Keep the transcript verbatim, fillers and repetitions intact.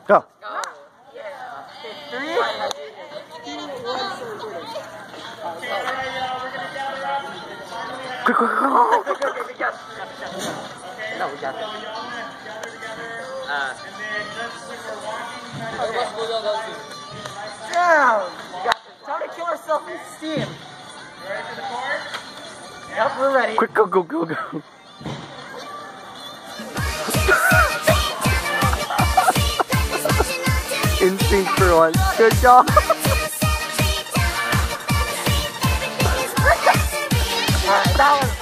Go. Go. Yeah. Three, two, one, Quick, quick, quick. okay, we got this. No, we got this. Uh, down. We got this. Time to kill ourselves in steam. Ready for the card? Yep, we're ready. Quick, go, go, go, go. In sync for once. Good job. Alright, that was